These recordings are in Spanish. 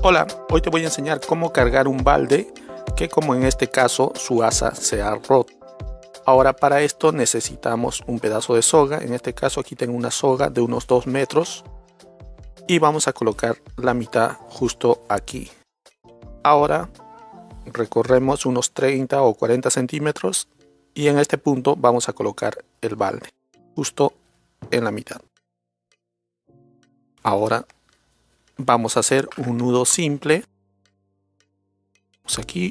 Hola, hoy te voy a enseñar cómo cargar un balde que, como en este caso, su asa se ha roto. Ahora, para esto necesitamos un pedazo de soga. En este caso aquí tengo una soga de unos 2 metros y vamos a colocar la mitad justo aquí. Ahora recorremos unos 30 o 40 centímetros y en este punto vamos a colocar el balde justo en la mitad. Ahora vamos a hacer un nudo simple. Vamos aquí.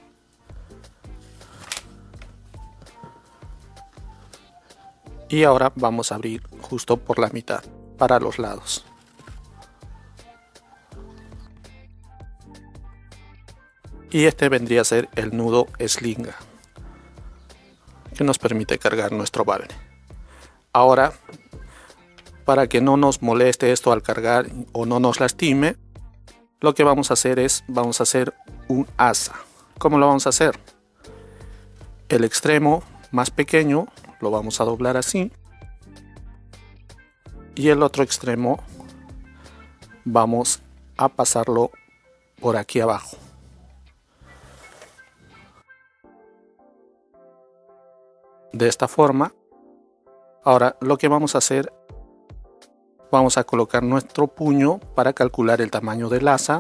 Y ahora vamos a abrir justo por la mitad para los lados. Y este vendría a ser el nudo slinga, que nos permite cargar nuestro balde. Ahora, para que no nos moleste esto al cargar o no nos lastime, lo que vamos a hacer es, vamos a hacer un asa. ¿Cómo lo vamos a hacer? El extremo más pequeño lo vamos a doblar así. Y el otro extremo vamos a pasarlo por aquí abajo. De esta forma. Ahora lo que vamos a hacer, vamos a colocar nuestro puño para calcular el tamaño del asa.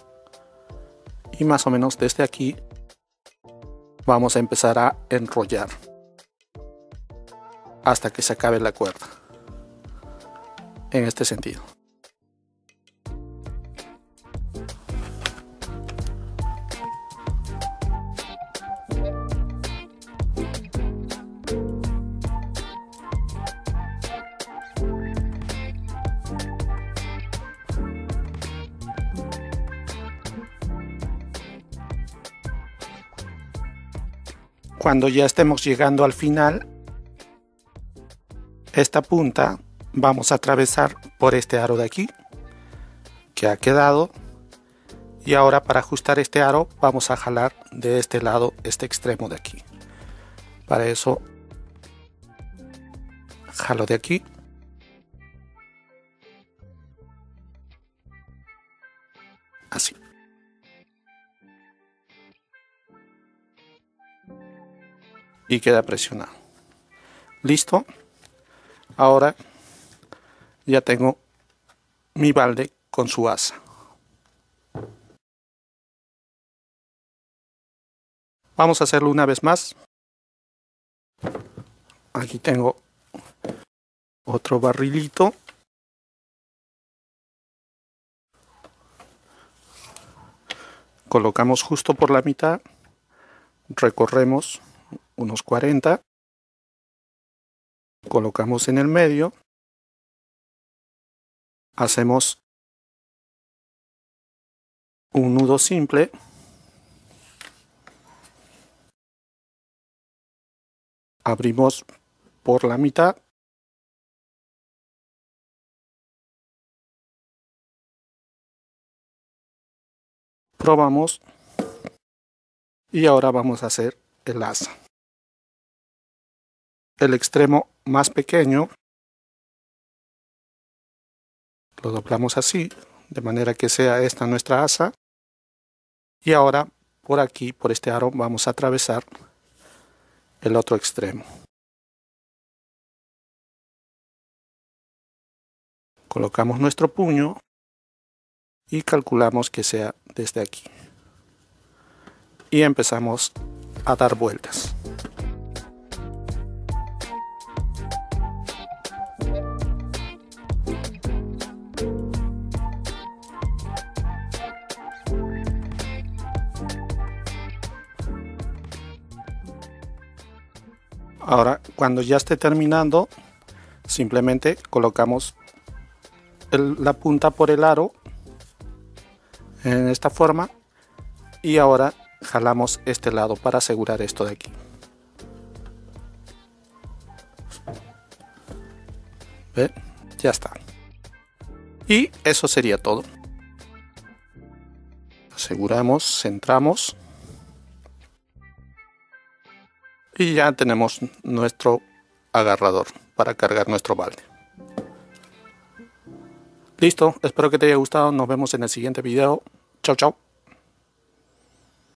Y más o menos desde aquí vamos a empezar a enrollar hasta que se acabe la cuerda. En este sentido. Cuando ya estemos llegando al final, esta punta vamos a atravesar por este aro de aquí que ha quedado, y ahora para ajustar este aro vamos a jalar de este lado este extremo de aquí. Para eso jalo de aquí así y queda presionado. Listo. Ahora ya tengo mi balde con su asa. Vamos a hacerlo una vez más. Aquí tengo otro barrilito. Colocamos justo por la mitad. Recorremos unos 40. Colocamos en el medio. Hacemos un nudo simple. Abrimos por la mitad. Probamos. Y ahora vamos a hacer el asa. El extremo más pequeño lo doblamos así, de manera que sea esta nuestra asa. Y ahora por aquí, por este aro, vamos a atravesar el otro extremo. Colocamos nuestro puño y calculamos que sea desde aquí. Y empezamos a dar vueltas. Ahora, cuando ya esté terminando, simplemente colocamos la punta por el aro en esta forma y ahora jalamos este lado para asegurar esto de aquí. ¿Ven? Ya está. Y eso sería todo. Aseguramos, centramos. Y ya tenemos nuestro agarrador para cargar nuestro balde. Listo, espero que te haya gustado. Nos vemos en el siguiente video. Chao, chao.